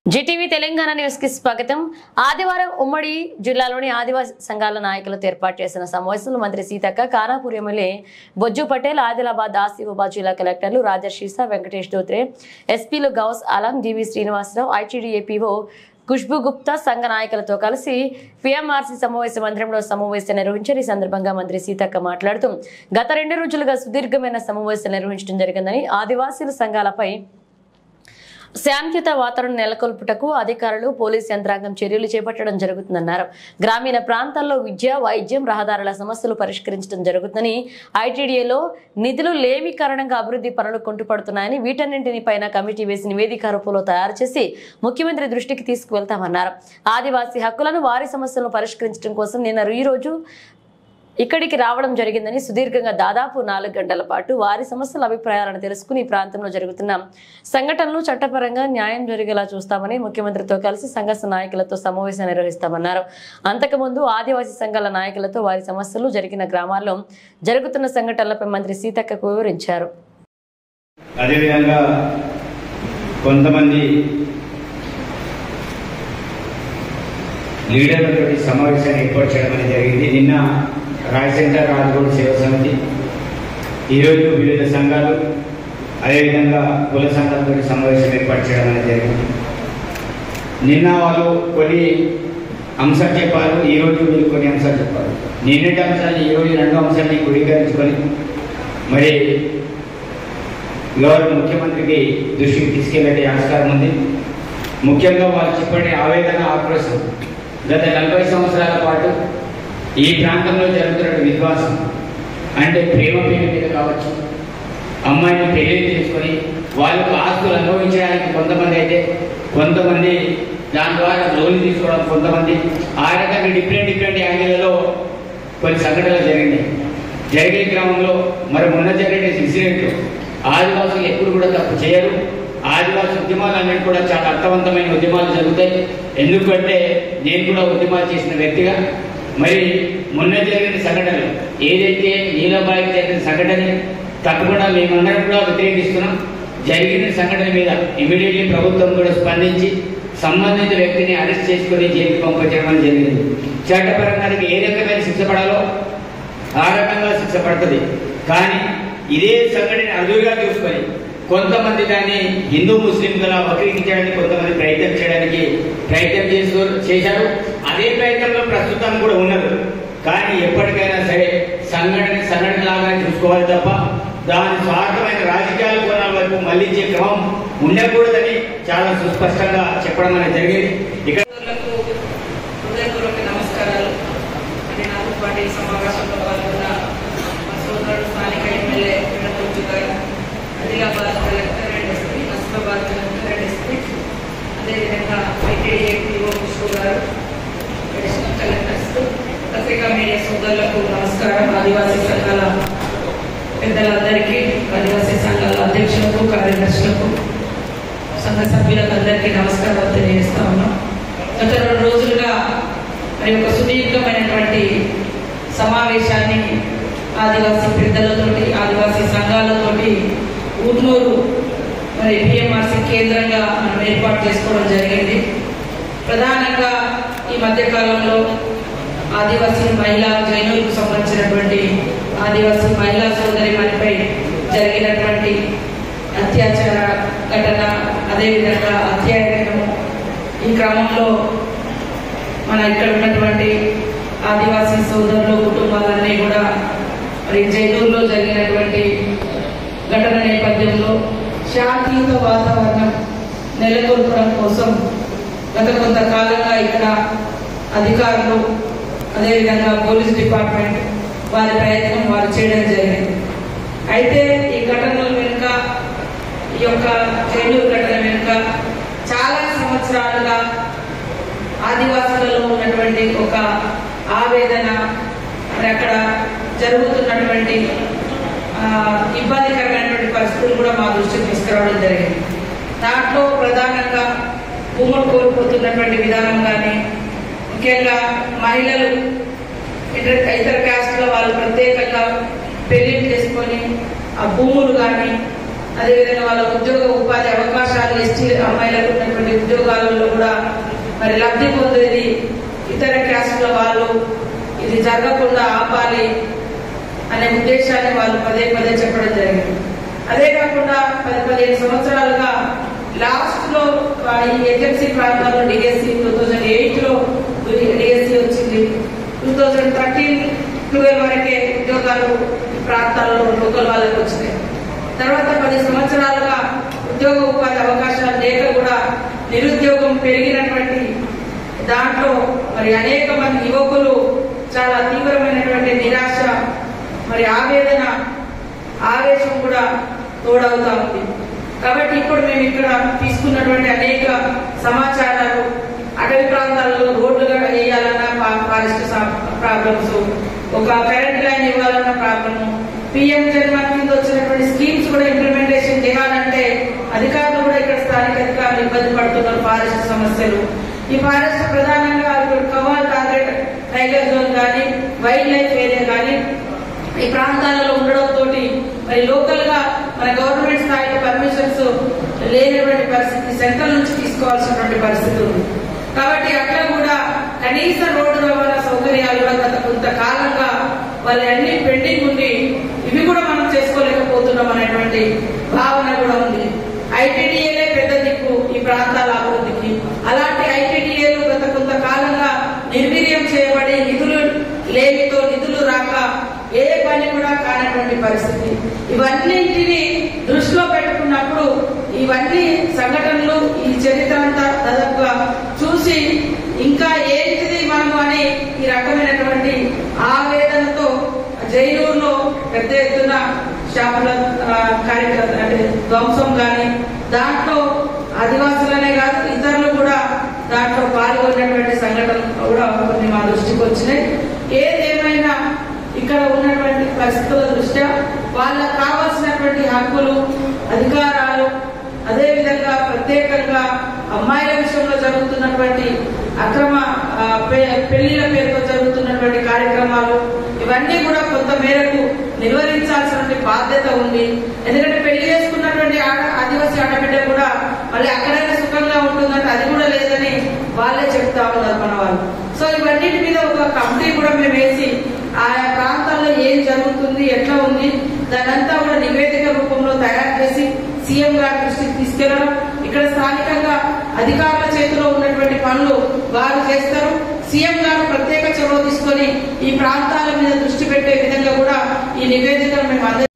Zee TV Telangana news కి స్వాగతం। ఆదివారం ఉమ్మడి జిల్లాలోని ఆదివాసీ సంఘాల నాయకులతో ఏర్పాటు చేసిన సమావేశంలో మంత్రి సీతక్క, ఖానాపూర్ ఎమ్మెల్యే బొజ్జు పటేల్, ఆదిలాబాద్ ఆసిఫాబాద్ జిల్లా కలెక్టర్లు రాజశీసా, వెంకటేష్ దోత్రే, ఎస్పీలు గౌస్ ఆలం, జీవీ శ్రీనివాసరావు, ఐటీడీఏపీఓ ఖుష్బూ గుప్తా సంఘ నాయకులతో కలిసి పీఎంఆర్సీ సమావేశ మందిరంలో సమావేశం నిర్వహించారు। ఈ సందర్భంగా మంత్రి సీతక్క మాట్లాడుతూ గత 2 రోజులుగా సుదీర్ఘమైన సమావేశం నిర్వహించడం జరిగిందని, ఆదివాసీల సంఘాలపై శాంతియుత వాతావరణం నెలకొల్పుటకు అధికారులు, పోలీసు యంత్రాంగం చర్యలు చేపట్టడం జరుగుతుందన్నారు। గ్రామీణ ప్రాంతాల్లో విద్య, వైద్యం, రహదారుల సమస్యలు పరిష్కరించడం జరుగుతుందని, ఐటీడీఏలో నిధులు లేమి కారణంగా అభివృద్ధి పనులు కుంటుపడుతున్నాయని, వీటన్నింటిని పైన కమిటీ వేసి నివేదిక రూపంలో తయారు చేసి ముఖ్యమంత్రి దృష్టికి తీసుకువెళ్తామన్నారు। ఆదివాసీ హక్కులను, వారి సమస్యలను పరిష్కరించడం కోసం నిన్న ఈ రోజు ఇక్కడికి రావడం జరిగిందని, సుదీర్ఘంగా దాదాపు 4 గంటల పాటు వారి సమస్యల అభిప్రాయాలను తెలుసుకుని ప్రాంతంలో జరుగుతున్న సంఘటనలు చట్టపరంగా న్యాయం జరిగేలా చూస్తామని, ముఖ్యమంత్రితో కలిసి సంఘ నాయకులతో సమావేశం నిర్వహిస్తామన్నారు। అంతకుముందు ఆదివాసీ సంఘాల నాయకులతో వారి సమస్యలు, జరిగిన గ్రామాల్లో జరుగుతున్న సంఘటనలపై మంత్రి సీతక్కకు వివరించారు। అదేవిధంగా కొంతమంది లీడర్లతో సమావేశాన్ని ఏర్పాటు చేయడం జరిగింది। నిన్న రాయచంద్ర రాజగోడ్ సేవ సమితి, ఈరోజు వివిధ సంఘాలు, అదేవిధంగా కుల సంఘాలతో సమావేశం ఏర్పాటు చేయడం జరిగింది। నిన్న వాళ్ళు కొన్ని అంశాలు చెప్పారు, ఈరోజు వీళ్ళు కొన్ని అంశాలు చెప్పారు। నిన్నటి అంశాన్ని ఈరోజు 2 అంశాన్ని క్రోడీకరించుకొని మరి గౌరవ ముఖ్యమంత్రికి దృష్టికి తీసుకెళ్లే ఆస్కారం ఉంది। ముఖ్యంగా వాళ్ళు చెప్పండి ఆవేదన, ఆక్రోశం గత 40 సంవత్సరాల పాటు ఈ ప్రాంతంలో జరుగుతున్న విశ్వాసం అంటే ప్రేమ పేరు మీద కావచ్చు, అమ్మాయిని పెళ్లి చేసుకొని వాళ్ళకు ఆస్తులు అనుభవించడానికి కొంతమంది, అయితే కొంతమంది దాని ద్వారా లోన్లు తీసుకోవడం, కొంతమంది ఆ రకంగా డిఫరెంట్ యాంగిల్లో కొన్ని సంఘటనలు జరిగే క్రమంలో మరి మొన్న జరిగే ఇన్సిడెంట్లు ఆదివాసులు ఎప్పుడు కూడా తప్పు చేయరు। ఆదివాసీ ఉద్యమాలన్నిటి కూడా చాలా అర్థవంతమైన ఉద్యమాలు జరుగుతాయి। ఎందుకంటే నేను కూడా ఉద్యమాలు చేసిన వ్యక్తిగా మరి మొన్న జరిగిన సంఘటనలు ఏదైతే నీలబాయికి జరిగిన సంఘటన తప్పకుండా మేమందరం కూడా వ్యతిరేకిస్తున్నాం। జరిగిన సంఘటన మీద ఇమీడియట్లీ ప్రభుత్వం కూడా స్పందించి సంబంధిత వ్యక్తిని అరెస్ట్ చేసుకుని జైలుకి పంపించడం జరిగింది। చట్టపరంగా ఏ రకమైన శిక్ష పడాలో ఆ రకంగా శిక్ష పడుతుంది। కానీ ఇదే సంఘటన అదురుగా చూసుకొని కొంతమంది దాన్ని హిందూ ముస్లింగా వక్రీకరించడానికి కొంతమంది ప్రయత్నం చేశారు। అదే ప్రయత్నంలో ప్రస్తుతం కూడా ఉన్నారు। కానీ ఎప్పటికైనా సరే సంఘటన లాగానే చూసుకోవాలి తప్ప దాని స్వార్థమైన రాజకీయాల కోణాల వైపు మళ్లించే క్రమం ఉండకూడదని చాలా సుస్పష్టంగా చెప్పడం అనేది జరిగింది। ఇక్కడ నమస్కారాలు। నాకు పార్టీ సమావేశంలో పాల్గొన్న సోదరుడు స్థానిక MLA Adilabad collector and SP, Asifabad collector and SP, అదేవిధంగా ఐటీడీఏపీఓ ఖుష్బూ గారు, అడిషనల్ కలెక్టర్స్, పత్రికా మీడియా సోదరులకు నమస్కారం। ఆదివాసీ సంఘాల పెద్దలందరికీ, ఆదివాసీ సంఘాల అధ్యక్షులకు, కార్యదర్శులకు, సంఘ సభ్యులకు అందరికీ నమస్కారాలు తెలియజేస్తా ఉన్నాం। గత 2 రోజులుగా మరి ఒక సుదీర్ఘమైనటువంటి సమావేశాన్ని ఆదివాసీ పెద్దలతోటి, ఆదివాసీ సంఘాలతోటి ఊర్నూరు మరి పీఎంఆర్సీ కేంద్రంగా మనం ఏర్పాటు చేసుకోవడం జరిగింది। ప్రధానంగా ఈ మధ్యకాలంలో ఆదివాసీ మహిళా జైనులకు సంబంధించినటువంటి ఆదివాసీ మహిళా సోదరి మనపై జరిగినటువంటి అత్యాచార ఘటన, అదేవిధంగా అత్యాయనము, ఈ క్రమంలో మన ఇక్కడ ఉన్నటువంటి ఆదివాసీ సోదరులు కుటుంబాలన్నీ కూడా మరి జైనూరులో జరిగినటువంటి ఘటన నేపథ్యంలో శాంతియుత వాతావరణం నెలకొల్పడం కోసం గత కొంతకాలంగా ఇక్కడ అధికారులు, అదేవిధంగా పోలీస్ డిపార్ట్మెంట్ వారి ప్రయత్నం వారు చేయడం జరిగింది। అయితే ఈ ఘటనల వెనుక, ఈ యొక్క జైనూరు ఘటన వెనుక చాలా సంవత్సరాలుగా ఆదివాసులలో ఉన్నటువంటి ఒక ఆవేదన, మరి అక్కడ జరుగుతున్నటువంటి ఇబ్బందికరమైనటువంటి పరిస్థితులు కూడా మా దృష్టికి తీసుకురావడం జరిగింది। దాంట్లో ప్రధానంగా భూములు కోల్పోతున్నటువంటి విధానం కానీ, ముఖ్యంగా మహిళలు ఇతర క్యాస్ట్ల వాళ్ళు ప్రత్యేకంగా పెళ్లి చేసుకొని ఆ భూములు కానీ అదేవిధంగా వాళ్ళ ఉద్యోగ ఉపాధి అవకాశాలు ఎస్టీ అమ్మాయిలకు ఉన్నటువంటి ఉద్యోగాలలో కూడా మరి లబ్ధి పొందేది ఇతర క్యాస్టుల వాళ్ళు ఇది జరగకుండా ఆపాలి అనే ఉద్దేశాన్ని వాళ్ళు పదే పదే చెప్పడం జరిగింది. అదే కాకుండా 10-15 సంవత్సరాలుగా లాస్ట్ లో ఈ ఏజెన్సీ ప్రాంతాల్లో డిఎస్సి 2008లో డిఎస్సి వచ్చింది. 2013-12 వరకే ఉద్యోగాలు ప్రాంతాల్లో లోకల్ వాళ్ళకి వచ్చినాయి. తర్వాత 10 సంవత్సరాలుగా ఉద్యోగ ఉపాధి అవకాశాలు లేక కూడా నిరుద్యోగం పెరిగినటువంటి దాంట్లో మరి అనేక మంది యువకులు చాలా తీవ్రమైనటువంటి నిరాశ మరి ఆవేదన ఆవేశం కూడా తోడవుతా ఉంది. కాబట్టి ఇప్పుడు మేము ఇక్కడ తీసుకున్నటువంటి అనేక సమాచారాలు అటవీ ప్రాంతాల్లో రోడ్లుగా వేయాలన్న ఫారెస్ట్ ప్రాబ్లమ్స్, ఒక కరెంట్ లైన్ ఇవ్వాలన్న ప్రాబ్లము, పిఎం జన్మన్ కింద వచ్చినటువంటి స్కీమ్స్ కూడా ఇంప్లిమెంటేషన్ చేయాలంటే అధికారులు కూడా ఇక్కడ స్థానిక అధికారులు ఇబ్బంది పడుతున్నారు. ఫారెస్ట్ సమస్యలు, ఈ ఫారెస్ట్ ప్రధానంగా కవాల్ టార్గెట్ టైగర్ జోన్ కానీ వైల్డ్ లైఫ్ ఏరియా కానీ ఈ ప్రాంతాలలో ఉండడంతో మరి లోకల్ గా మన గవర్నమెంట్ స్థాయిలో పర్మిషన్స్ లేనటువంటి పరిస్థితి, సెంట్రల్ నుంచి తీసుకోవాల్సినటువంటి పరిస్థితి ఉంది. కాబట్టి అట్లా కూడా కనీస రోడ్డు రవాణా సౌకర్యాలు కూడా గత కొంతకాలంగా వాళ్ళు అన్ని పెండింగ్ ఉండి ఇవి కూడా మనం చేసుకోలేకపోతున్నాం అనేటువంటి భావన కూడా ఉంది. ఐటీడీఏలే పెద్ద దిక్కు ఈ ప్రాంతాల అభివృద్ధికి. అలాంటి ఐటీడీఏలు గత కొంతకాలంగా నిర్వీర్యం చేయబడి నిధులు లేమితో నిధులు రాక ఏ పని కూడా కానటువంటి పరిస్థితి. ఇవన్నింటినీ దృష్టిలో పెట్టుకున్నప్పుడు ఇవన్నీ సంఘటనలు ఈ చరిత్ర అంతా దాదాపుగా చూసి ఇంకా ఏంటిది మనము అని ఈ రకమైనటువంటి ఆవేదనతో జైనూరులో పెద్ద ఎత్తున షాపుల కార్యక్రమం అంటే ధ్వంసం కానీ దాంట్లో ఆదివాసులనే కాదు ఇతరులు కూడా దాంట్లో పాల్గొన్నటువంటి సంఘటనలు కూడా కొన్ని మా దృష్టికి వచ్చినాయి. ఏదేమైనా ఇక్కడ ఉన్నటువంటి పరిస్థితుల దృష్ట్యా వాళ్ళకు కావాల్సినటువంటి హక్కులు అధికారాలు, అదేవిధంగా ప్రత్యేకంగా అమ్మాయిల విషయంలో జరుగుతున్నటువంటి అక్రమ పెళ్లిల పేరుతో జరుగుతున్నటువంటి కార్యక్రమాలు ఇవన్నీ కూడా కొంత మేరకు నిర్వహించాల్సిన బాధ్యత ఉంది. ఎందుకంటే పెళ్లి చేసుకున్నటువంటి ఆదివాసీ ఆడబిడ్డ కూడా మళ్ళీ అక్కడైనా సుఖంగా ఉంటుందంటే అది కూడా లేదని వాళ్ళే చెప్తా ఉన్నారు మన వాళ్ళు. సో ఇవన్నిటి మీద ఒక కమిటీ కూడా మేము వేసి ఆయా ప్రాంతాల్లో ఏం జరుగుతుంది, ఎట్లా ఉంది, దానంతా కూడా నివేదిక రూపంలో తయారు చేసి సీఎం గారి దృష్టికి తీసుకెళ్లడం, ఇక్కడ స్థానికంగా అధికారుల చేతిలో ఉన్నటువంటి పనులు వారు చేస్తారు. సీఎం గారు ప్రత్యేక చొరవ తీసుకొని ఈ ప్రాంతాల మీద దృష్టి పెట్టే విధంగా కూడా ఈ నివేదికను మేము